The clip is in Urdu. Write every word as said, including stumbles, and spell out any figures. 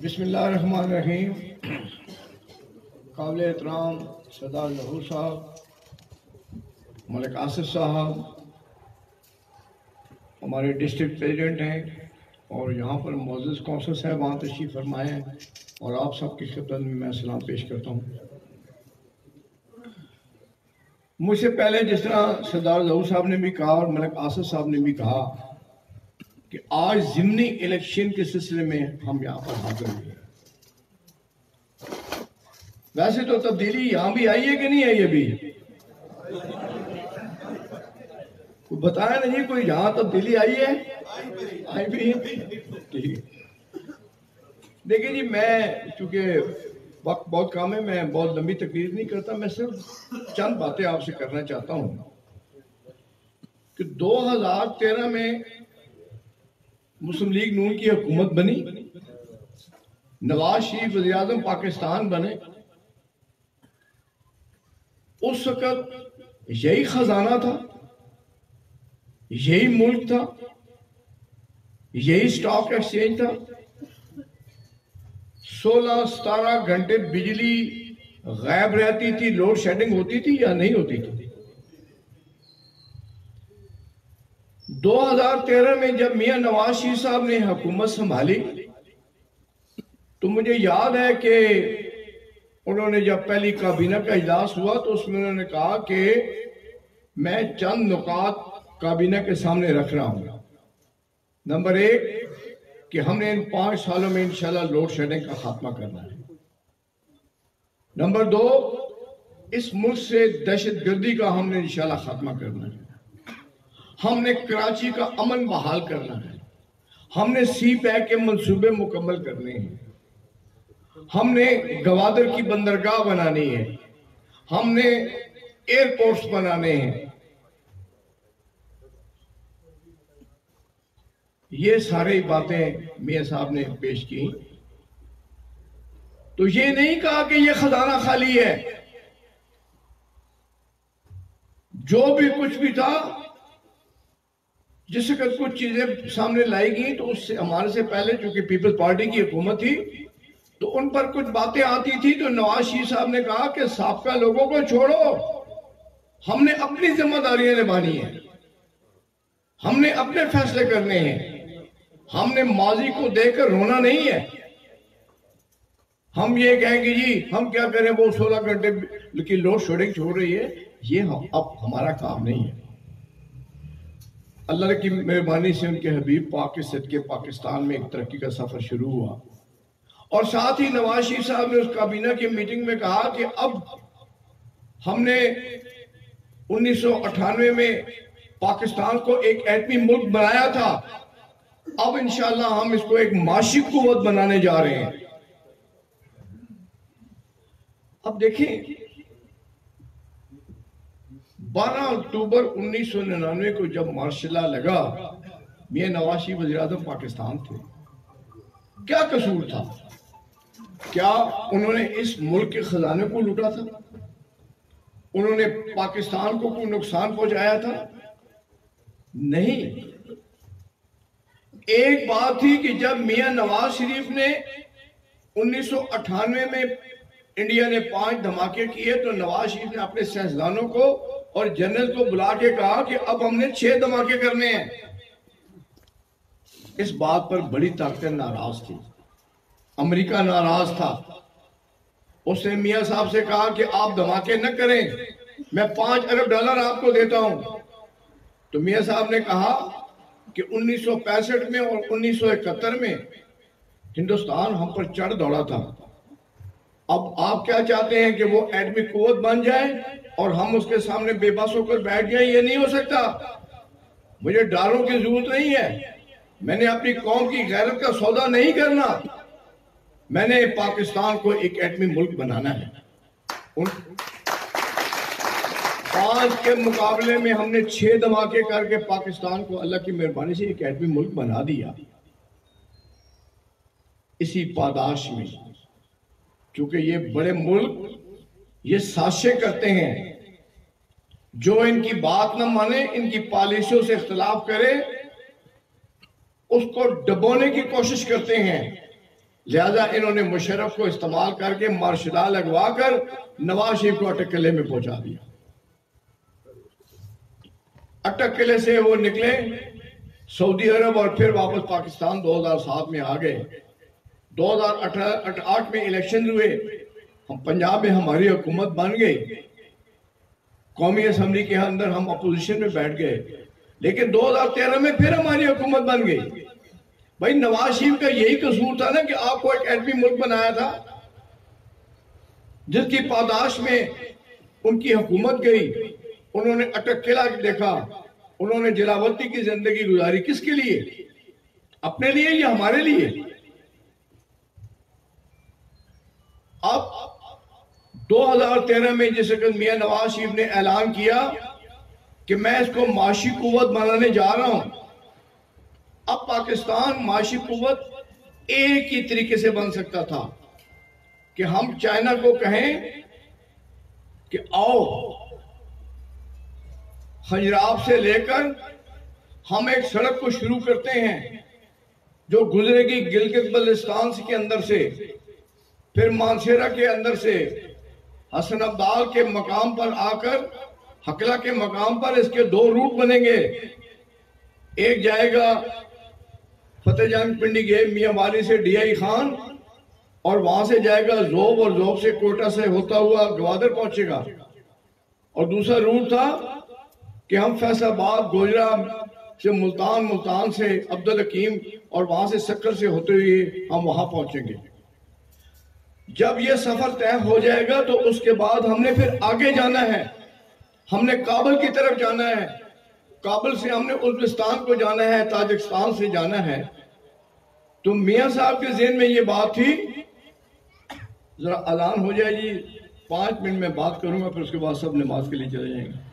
بسم اللہ الرحمن الرحیم۔ قابل احترام سردار ظہور صاحب، ملک آصف صاحب ہمارے ڈسٹرکٹ پریزیڈنٹ ہیں، اور یہاں پر معزز کونسل صاحب وہاں تشریف فرمائے ہیں، اور آپ سب کی خدمت میں میں سلام پیش کرتا ہوں۔ مجھ سے پہلے جس طرح سردار ظہور صاحب نے بھی کہا اور ملک آصف صاحب نے بھی کہا کہ آج ضمنی الیکشن کے سلسلے میں ہم یہاں پر حاضر ہوئے ہیں۔ ویسے تو تبدیلی یہاں بھی آئی ہے کہ نہیں آئی ابھی؟ کوئی بتایا نہیں، کوئی یہاں تبدیلی آئی ہے؟ آئی بھی ہے؟ دیکھیں جی، میں چونکہ وقت بہت کم ہے، میں بہت لمبی تقریر نہیں کرتا، میں صرف چند باتیں آپ سے کرنا چاہتا ہوں کہ دو ہزار تیرہ میں مسلم لیگ نون کی حکومت بنی، نواز شریف وزیر اعظم پاکستان بنے، اس وقت یہی خزانہ تھا، یہی ملک تھا، یہی سٹاک ایکسچینج تھا، سولہ ستارہ گھنٹے بجلی غائب رہتی تھی، لوڈ شیڈنگ ہوتی تھی یا نہیں ہوتی تھی؟ دو ہزار تیرہ میں جب میاں نواز شریف صاحب نے حکومت سنبھالی تو مجھے یاد ہے کہ انہوں نے جب پہلی کابینہ کا اجلاس ہوا تو اس میں انہوں نے کہا کہ میں چند نکات کابینہ کے سامنے رکھ رہا ہوں۔ نمبر ایک کہ ہم نے ان پانچ سالوں میں انشاءاللہ لوڈ شیڈنگ کا خاتمہ کرنا ہے۔ نمبر دو، اس ملک سے دہشت گردی کا ہم نے انشاءاللہ خاتمہ کرنا ہے۔ ہم نے کراچی کا امن بحال کرنا ہے۔ ہم نے سی پیک کے منصوبے مکمل کرنے ہیں۔ ہم نے گوادر کی بندرگاہ بنانی ہے۔ ہم نے ایئرپورٹس بنانے ہیں۔ یہ سارے باتیں میاں صاحب نے پیش کی، تو یہ نہیں کہا کہ یہ خزانہ خالی ہے۔ جو بھی کچھ بھی تھا، جس وقت کچھ چیزیں سامنے لائی گئیں تو اس سے ہمارے سے پہلے چونکہ پیپلز پارٹی کی حکومت تھی تو ان پر کچھ باتیں آتی تھی تو نواز شریف صاحب نے کہا کہ سابقہ لوگوں کو چھوڑو، ہم نے اپنی ذمہ داریاں نبھانی ہیں، ہم نے اپنے فیصلے کرنے ہیں، ہم نے ماضی کو دیکھ کر رونا نہیں ہے۔ ہم یہ کہیں گے جی ہم کیا کریں، وہ سولہ گھنٹے کی لوڈ شیڈنگ چھوڑ رہی ہے، یہ اب ہمارا کام نہیں ہے۔ اللہ کی مہربانی سے ان کے حبیب پاک کے صدقے پاکستان میں ایک ترقی کا سفر شروع ہوا، اور ساتھ ہی نواز شریف صاحب نے اس کابینہ کی میٹنگ میں کہا کہ اب ہم نے انیس سو اٹھانوے میں پاکستان کو ایک ایٹمی ملک بنایا تھا، اب انشاءاللہ ہم اس کو ایک معاشی قوت بنانے جا رہے ہیں۔ اب دیکھیں، بارہ اکتوبر انیس سو ننانوے کو جب مارشل لا لگا، میاں نواز شریف وزیر اعظم پاکستان تھے۔ کیا قصور تھا؟ کیا انہوں نے اس ملک کے خزانے کو لوٹا تھا؟ انہوں نے پاکستان کو کوئی نقصان پہنچایا تھا؟ نہیں۔ ایک بات تھی کہ جب میاں نواز شریف نے انیس سو اٹھانوے میں انڈیا نے پانچ دھماکے کیے تو نواز شریف نے اپنے سیاستدانوں کو اور جنرل کو بلا کے کہا کہ اب ہم نے چھ دھماکے کرنے ہیں۔ اس بات پر بڑی طاقتیں ناراض تھی، امریکہ ناراض تھا۔ اس نے میاں صاحب سے کہا کہ آپ دھماکے نہ کریں، میں پانچ ارب ڈالر آپ کو دیتا ہوں۔ تو میاں صاحب نے کہا کہ انیس سو پینسٹھ میں اور انیس سو اکہتر میں ہندوستان ہم پر چڑھ دوڑا تھا، اب آپ کیا چاہتے ہیں کہ وہ ایٹمی قوت بن جائے اور ہم اس کے سامنے بے بس ہو کر بیٹھ جائیں؟ یہ نہیں ہو سکتا۔ مجھے ڈالروں کی ضرورت نہیں ہے، میں نے اپنی قوم کی غیرت کا سودا نہیں کرنا، میں نے پاکستان کو ایک ایٹمی ملک بنانا ہے۔ ان پانچ کے مقابلے میں ہم نے چھ دھماکے کر کے پاکستان کو اللہ کی مہربانی سے ایک ایٹمی ملک بنا دیا۔ اسی پاداش میں کیونکہ یہ بڑے ملک یہ سازشیں کرتے ہیں، جو ان کی بات نہ مانے، ان کی پالیسیوں سے اختلاف کرے، اس کو ڈبونے کی کوشش کرتے ہیں۔ لہذا انہوں نے مشرف کو استعمال کر کے مارشل لگوا کر نواز شریف کو اٹک قلعے میں پہنچا دیا۔ اٹک قلعے سے وہ نکلے سعودی عرب اور پھر واپس پاکستان دو ہزار سات میں آ گئے۔ دو ہزار آٹھ میں الیکشن ہوئے، ہم پنجاب میں ہماری حکومت بن گئی، قومی اسمبلی کے اندر ہم اپوزیشن میں بیٹھ گئے، لیکن دو ہزار تیرہ میں پھر ہماری حکومت بن گئی۔ بھائی نواز شریف کا یہی قصور تھا نا کہ آپ کو ایک ایٹمی ملک بنایا تھا، جس کی پاداش میں ان کی حکومت گئی، انہوں نے اٹک قلعہ دیکھا، انہوں نے جلاوطنی کی زندگی گزاری، کس کے لیے؟ اپنے لیے یا ہمارے لیے؟ اب دو ہزار تیرہ میں جس وقت میاں نواز شریف نے اعلان کیا کہ میں اس کو معاشی قوت بنانے جا رہا ہوں، اب پاکستان معاشی قوت ایک ہی طریقے سے بن سکتا تھا کہ ہم چائنا کو کہیں کہ آؤ خنجراب سے لے کر ہم ایک سڑک کو شروع کرتے ہیں جو گزرے گی گلگت بلتستان کے اندر سے، پھر مانسیرہ کے اندر سے حسن عبدال کے مقام پر آ کر حقلہ کے مقام پر اس کے دو روٹ بنیں گے، ایک جائے گا فتح جنگ پنڈی گئے میاں والی سے ڈی آئی خان، اور وہاں سے جائے گا زوب، اور زوب سے کوٹا سے ہوتا ہوا گوادر پہنچے گا، اور دوسرا روٹ تھا کہ ہم فیصل آباد گوجرا سے ملتان، ملتان سے عبدالحکیم، اور وہاں سے سکر سے ہوتے ہوئے ہم وہاں پہنچیں گے۔ جب یہ سفر طے ہو جائے گا تو اس کے بعد ہم نے پھر آگے جانا ہے، ہم نے کابل کی طرف جانا ہے، کابل سے ہم نے ازبکستان کو جانا ہے، تاجکستان سے جانا ہے۔ تو میاں صاحب کے ذہن میں یہ بات تھی، ذرا اعلان ہو جائے جی، پانچ منٹ میں بات کروں گا، پھر اس کے بعد سب نماز کے لیے چلے جائیں گے۔